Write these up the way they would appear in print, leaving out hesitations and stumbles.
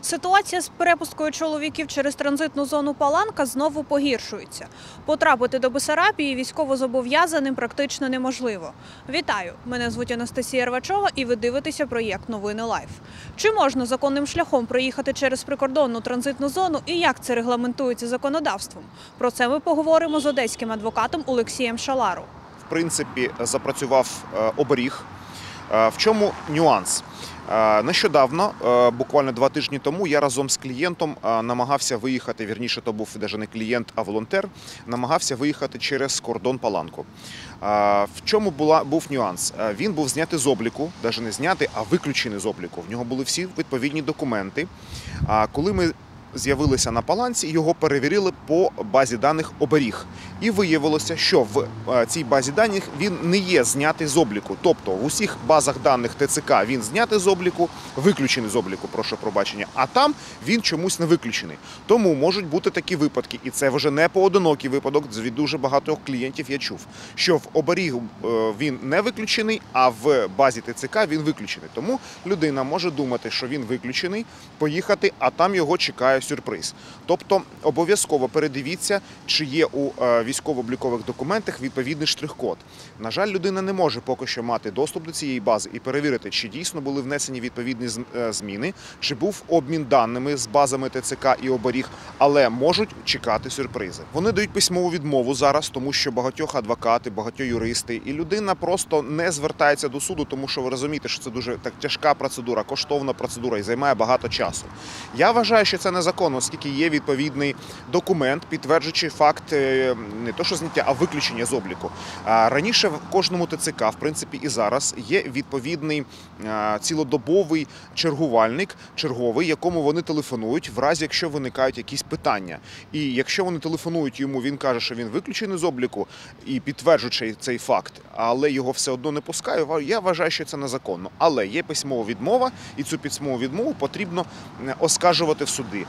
Ситуація з перепусткою чоловіків через транзитну зону Паланка знову погіршується. Потрапити до Бессарабії військовозобов'язаним практично неможливо. Вітаю! Мене звуть Анастасія Рвачова і ви дивитеся проєкт «Новини Лайф». Чи можна законним шляхом проїхати через прикордонну транзитну зону і як це регламентується законодавством? Про це ми поговоримо з одеським адвокатом Олексієм Шалару. В принципі, запрацював оберіг. В чому нюанс? Нещодавно, буквально 2 тижні тому, я разом з клієнтом намагався виїхати, вірніше, то був навіть не клієнт, а волонтер, намагався виїхати через кордон Паланку. В чому був нюанс? Він був знятий з обліку, навіть не знятий, а виключений з обліку. В нього були всі відповідні документи. Коли ми з'явилися на Паланці, його перевірили по базі даних оберіг. І виявилося, що в цій базі даних він не є знятий з обліку. Тобто в усіх базах даних ТЦК він знятий з обліку, виключений з обліку, прошу пробачення, а там він чомусь не виключений. Тому можуть бути такі випадки, і це вже не поодинокий випадок, від дуже багатьох клієнтів я чув, що в оберігу він не виключений, а в базі ТЦК він виключений. Тому людина може думати, що він виключений, поїхати, а там його чекає сюрприз. Тобто обов'язково передивіться, чи є у військово-облікових документах відповідний штрих-код. На жаль, людина не може поки що мати доступ до цієї бази і перевірити, чи дійсно були внесені відповідні зміни, чи був обмін даними з базами ТЦК і оберіг, але можуть чекати сюрпризи. Вони дають письмову відмову зараз, тому що багатьох адвокати, багатьох юристи, і людина просто не звертається до суду, тому що ви розумієте, що це дуже тяжка процедура, коштовна процедура і займає багато часу. Я вважаю, що це незаконно, оскільки є відповідний документ, підтверджуючи факт не то що зняття, а виключення з обліку. Раніше в кожному ТЦК, в принципі і зараз, є відповідний цілодобовий чергувальник, черговий, якому вони телефонують в разі, якщо виникають якісь питання. І якщо вони телефонують йому, він каже, що він виключений з обліку і підтверджує цей факт, але його все одно не пускає, я вважаю, що це незаконно. Але є письмова відмова, і цю письмову відмову потрібно оскаржувати в суді.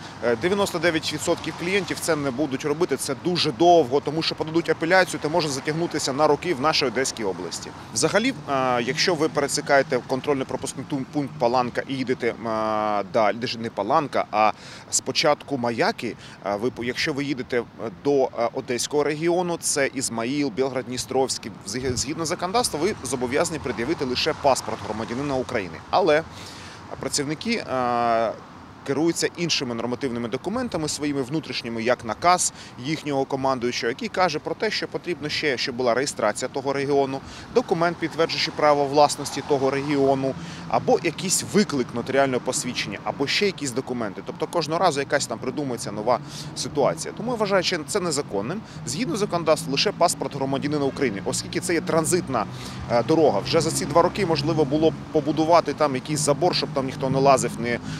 99% клієнтів це не будуть робити, це дуже довго, тому що подадуть апеляцію, то може затягнутися на роки в нашій Одеській області. Взагалі, якщо ви пересікаєте контрольно-пропускний пункт Паланка і їдете далі, не Паланка, а спочатку Маяки, якщо ви їдете до Одеського регіону, це Ізмаїл, Білгород-Дністровський, згідно законодавства, ви зобов'язані пред'явити лише паспорт громадянина України. Але працівники керуються іншими нормативними документами своїми внутрішніми, як наказ їхнього командуючого, який каже про те, що потрібно ще, щоб була реєстрація того регіону, документ, підтверджуючи право власності того регіону, або якийсь виклик нотаріального посвідчення, або ще якісь документи. Тобто кожного разу якась там придумується нова ситуація. Тому я вважаю, що це незаконним. Згідно законодавства, лише паспорт громадянина України, оскільки це є транзитна дорога. Вже за ці 2 роки можливо було побудувати там якийсь забор, щоб там ніхто не лазив,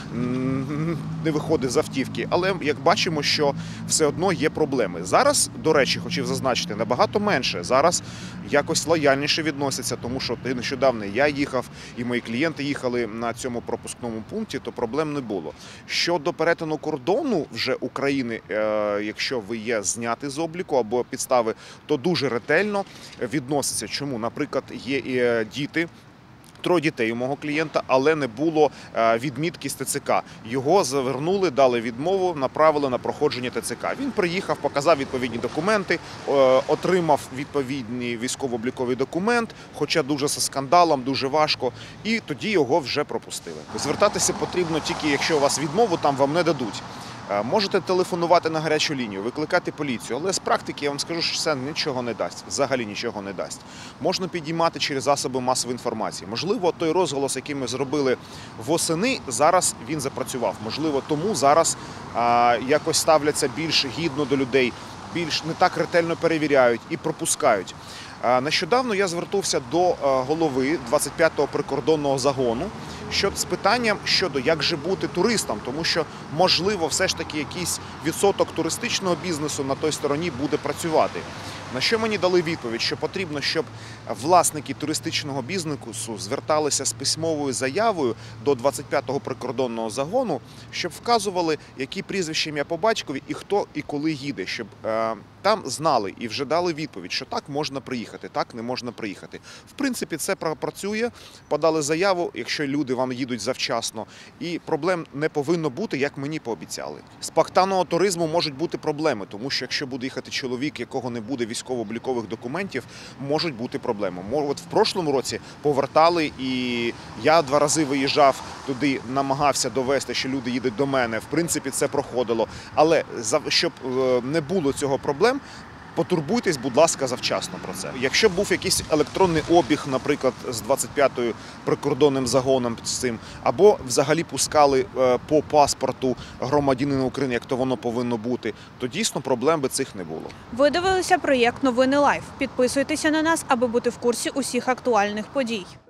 не виходив з автівки, але як бачимо, що все одно є проблеми. Зараз, до речі, хотів зазначити, набагато менше. Зараз якось лояльніше відносяться, тому що нещодавно я їхав і мої клієнти їхали на цьому пропускному пункті, то проблем не було. Щодо перетину кордону вже України, якщо ви є зняти з обліку або підстави, то дуже ретельно відносяться. Чому? Наприклад, є і діти, 3 дітей у мого клієнта, але не було відмітки з ТЦК. Його завернули, дали відмову, направили на проходження ТЦК. Він приїхав, показав відповідні документи, отримав відповідний військово-обліковий документ, хоча дуже зі скандалом, дуже важко, і тоді його вже пропустили. Звертатися потрібно тільки, якщо у вас відмову, там вам не дадуть. Можете телефонувати на гарячу лінію, викликати поліцію, але з практики я вам скажу, що це нічого не дасть, взагалі нічого не дасть. Можна підіймати через засоби масової інформації. Можливо, той розголос, який ми зробили восени, зараз він запрацював. Можливо, тому зараз якось ставляться більш гідно до людей, більш не так ретельно перевіряють і пропускають. Нещодавно я звернувся до голови 25-го прикордонного загону з питанням щодо як же бути туристам, тому що, можливо, все ж таки якийсь відсоток туристичного бізнесу на той стороні буде працювати. На що мені дали відповідь, що потрібно, щоб власники туристичного бізнесу зверталися з письмовою заявою до 25-го прикордонного загону, щоб вказували, які прізвища, ім'я по батькові і хто і коли їде, щоб там знали і вже дали відповідь, що так можна приїхати, так не можна приїхати. В принципі, це працює, подали заяву, якщо люди вам їдуть завчасно, і проблем не повинно бути, як мені пообіцяли. З спонтанного туризму можуть бути проблеми, тому що якщо буде їхати чоловік, якого не буде військово-облікових документів, можуть бути проблеми. От в прошлому році повертали, і я 2 рази виїжджав туди, намагався довести, що люди їдуть до мене. В принципі, це проходило. Але щоб не було цього проблем, потурбуйтесь, будь ласка, завчасно про це. Якщо був якийсь електронний обіг, наприклад, з 25-ю прикордонним загоном з цим, або взагалі пускали по паспорту громадянина України, як то воно повинно бути, то дійсно проблем би цих не було. Ви дивилися проєкт «Новини Лайв». Підписуйтеся на нас, аби бути в курсі усіх актуальних подій.